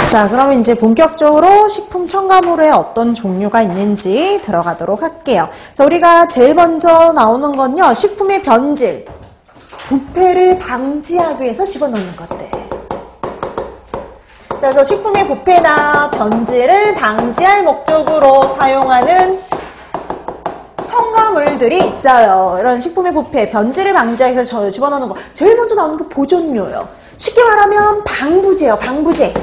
자, 그럼 이제 본격적으로 식품 첨가물에 어떤 종류가 있는지 들어가도록 할게요. 자, 우리가 제일 먼저 나오는 건요, 식품의 변질, 부패를 방지하기 위해서 집어넣는 것들. 자, 그래서 식품의 부패나 변질을 방지할 목적으로 사용하는 첨가물들이 있어요. 이런 식품의 부패, 변질을 방지하기 위해서 집어넣는 거. 제일 먼저 나오는 게 보존료예요. 쉽게 말하면 방부제예요. 방부제.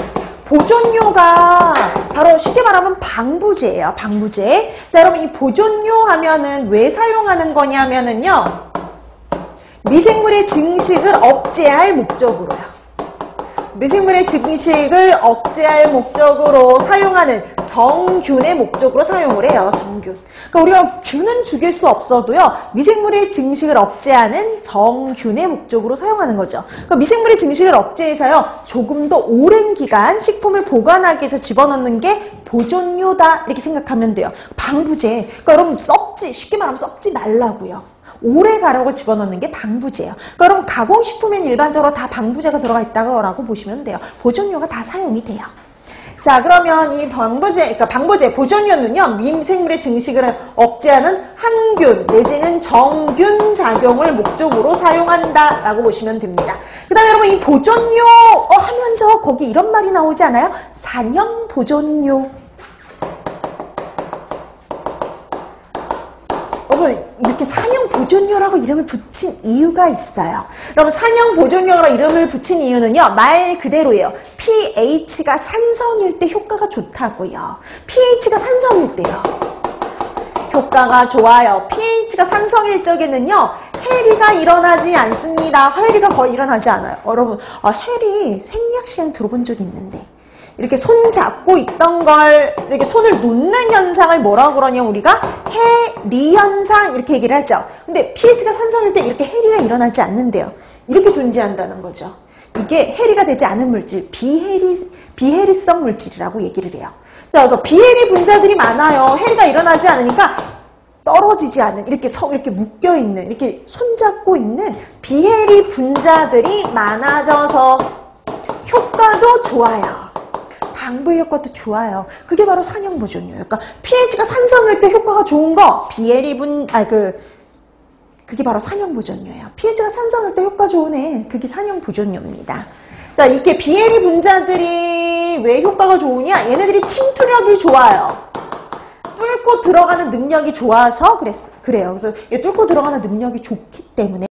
보존료가 바로 쉽게 말하면 방부제예요. 방부제. 자, 여러분 이 보존료 하면은 왜 사용하는 거냐면은요, 미생물의 증식을 억제할 목적으로요. 미생물의 증식을 억제할 목적으로 사용하는 정균의 목적으로 사용을 해요. 정균. 그러니까 우리가 균은 죽일 수 없어도요, 미생물의 증식을 억제하는 정균의 목적으로 사용하는 거죠. 그러니까 미생물의 증식을 억제해서요, 조금 더 오랜 기간 식품을 보관하기 위해서 집어넣는 게 보존료다, 이렇게 생각하면 돼요. 방부제. 그러니까 여러분 쉽게 말하면 썩지 말라고요. 오래 가려고 집어넣는 게 방부제예요. 그러니까 여러분 가공식품엔 일반적으로 다 방부제가 들어가 있다고 보시면 돼요. 보존료가 다 사용이 돼요. 자, 그러면 이 방부제, 보존료는요, 미생물의 증식을 억제하는 항균 내지는 정균 작용을 목적으로 사용한다라고 보시면 됩니다. 그 다음에 여러분 이 보존료 하면서 거기 이런 말이 나오지 않아요? 산형 보존료. 이렇게 산형 보존료라고 이름을 붙인 이유가 있어요. 여러분 산형 보존료라고 이름을 붙인 이유는요, 말 그대로예요. pH가 산성일 때 효과가 좋다고요. pH가 산성일 때요, 효과가 좋아요. pH가 산성일 적에는요, 해리가 일어나지 않습니다. 해리가 거의 일어나지 않아요. 여러분 해리 생리학 시간에 들어본 적이 있는데, 이렇게 손 잡고 있던 걸 이렇게 손을 놓는 현상을 뭐라고 그러냐면 우리가 해리 현상 이렇게 얘기를 하죠. 근데 pH가 산성일 때 이렇게 해리가 일어나지 않는데요. 이렇게 존재한다는 거죠. 이게 해리가 되지 않은 물질, 비해리성 물질이라고 얘기를 해요. 자, 그래서 비해리 분자들이 많아요. 해리가 일어나지 않으니까 떨어지지 않는, 이렇게 묶여있는, 이렇게 손잡고 있는 비해리 분자들이 많아져서 효과도 좋아요. 방부의 효과도 좋아요. 그게 바로 산형 보존료예요. 그러니까 pH가 산성일 때 효과가 좋은 거, 그게 바로 산형 보존료예요. pH가 산성일 때 효과 좋은 그게 산형 보존료입니다. 자, 이렇게 비해리 분자들이 왜 효과가 좋으냐? 얘네들이 침투력이 좋아요. 뚫고 들어가는 능력이 좋아서 그래요. 그래서 뚫고 들어가는 능력이 좋기 때문에